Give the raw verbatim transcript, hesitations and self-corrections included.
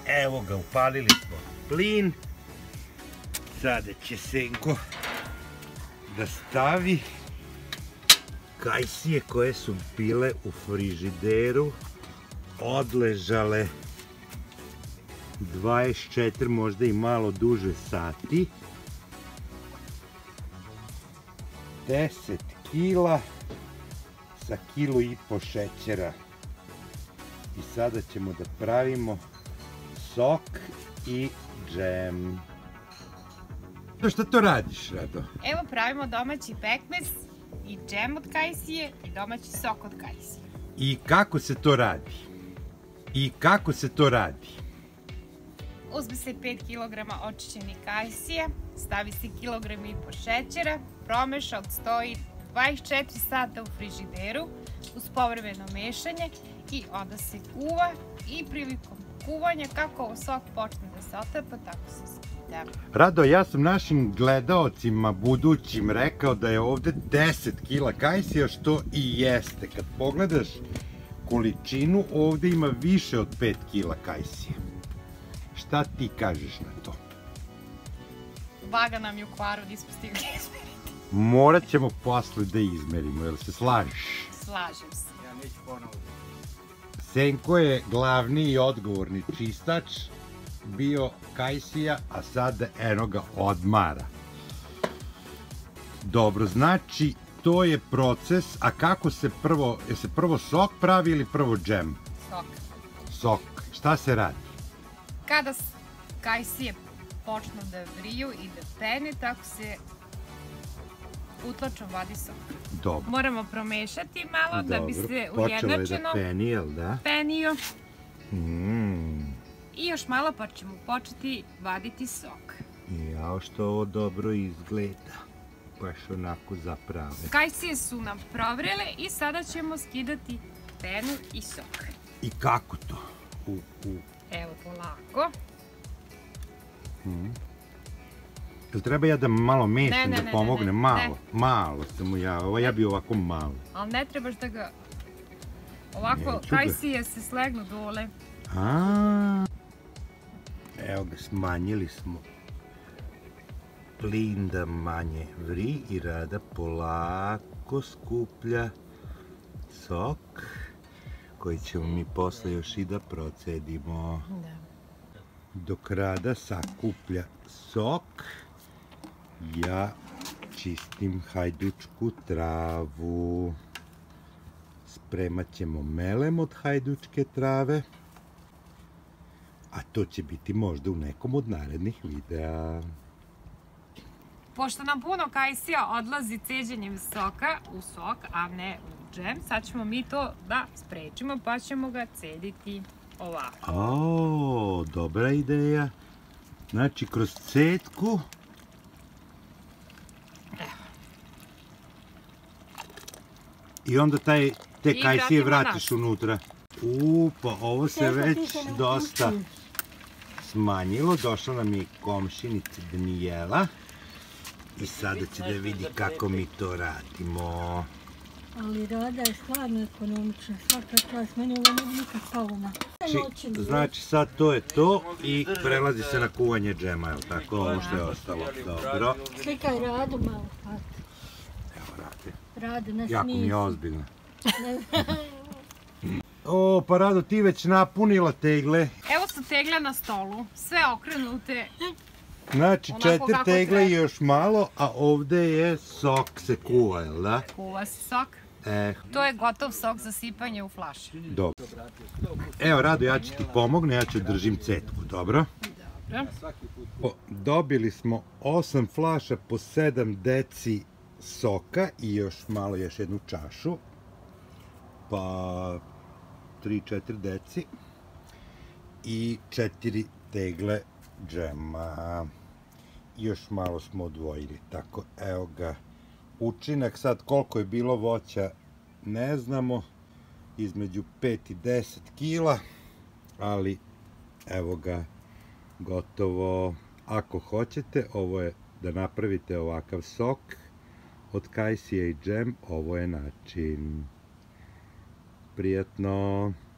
Evo ga, upalili smo plin. Sada će Senko da stavi kajsije koje su bile u frižideru, odležale dvadeset četiri, možda i malo duže sati. deset kila sa kilu i po šećera. I sada ćemo da pravimo sok i džem. Šta to radiš, Rado? Evo pravimo domaći pekmez i džem od kajsije i domaći sok od kajsije. I kako se to radi? I kako se to radi? Uzme se pet kilograma očišćenih kajsija, stavi se kilogram i po šećera, promeša, odstoji dvadeset četiri sata u frižideru uz povremeno mešanje i onda se kuva i prilikom kuvanja kako sok počne da se otapa, tako se skida. Rado, ja sam našim gledaocima budućim rekao da je ovde deset kila kajsija, što i jeste. Kad pogledaš količinu, ovde ima više od pet kila kajsija. Šta ti kažeš na to? Vaga nam je u kvaru, nismo stigli izmeriti. Morat ćemo posle da izmerimo, jel se slažeš? Slažem se. Ja neću ponovno. Senko je glavni i odgovorni čistač bio kajsija, a sada eno ga odmara. Dobro, znači to je proces, a kako se prvo, je se prvo sok pravi ili prvo džem? Sok. Sok. Šta se radi? Kada kajsije počnu da vriju i da pene, tako se utlačom vadi sok. Dobro. Moramo promešati malo da bi se Počelo je ujednačeno da peni, jel da? penio. Mm. I još malo pa ćemo početi vaditi sok. Jao, što ovo dobro izgleda. Baš onako zaprave. Kajsije su nam provrele i sada ćemo skidati penu i sok. I kako to? U, u. Evo, polako. Mm. Jel treba ja da malo mešam, Ne, ne, da ne, pomognem? ne, ne. Malo, malo sam ja, ovo ja bi ovako malo. Ali ne trebaš da ga... Ovako, Neću ga. kajsije se slegnu dole. A. Evo ga, smanjili smo plin da manje vri i Rada polako skuplja sok koji ćemo mi posle još i da procedimo. Da. Dok Rada sakuplja sok, ja čistim hajdučku travu. Spremat ćemo melem od hajdučke trave, a to će biti možda u nekom od narednih videa. Pošto nam puno kajsija odlazi ceđenjem soka u sok, a ne u džem, sad ćemo mi to da sprečimo pa ćemo ga cediti ovako. O, dobra ideja. Znači, kroz cetku. I onda taj, te I kajsije vratimo vratiš nazad. unutra. U, pa ovo se već dosta smanjilo. Došla nam je komšinica Danijela. I sada će da vidi kako mi to radimo. Ali Rada je stvarno ekonomična, svaka čast, meni ovo ne bi nikad palo na. Či, znači sad to je to i prelazi se na kuvanje džema, je li tako? Ovo što je ostalo. Dobro. Slikaj Radu malo, Pati. Evo, Rade. Radu, ne Jako mi smiji je se. ozbiljno. O, pa Rado, ti već napunila tegle. Evo su tegle na stolu, sve okrenute. Znači, Onako četiri kako tegle treba. i još malo, a ovde je sok se kuva, jel da? Kuva se sok. Eh, To je gotov sok za sipanje u flaši. dobro. Evo, Rado, ja ću ti pomogne, ja ću držim cetku, dobro? Dobro. O, dobili smo osam flaša po sedam deci soka i još malo, još jednu čašu. Pa tri četiri deci. I četiri tegle džema. Još malo smo odvojili, tako, evo ga. Učinak sad koliko je bilo voća ne znamo, između pet i deset kila, ali evo ga, gotovo. Ako hoćete, ovo je da napravite ovakav sok od kajsije i džem, ovo je način. Prijatno!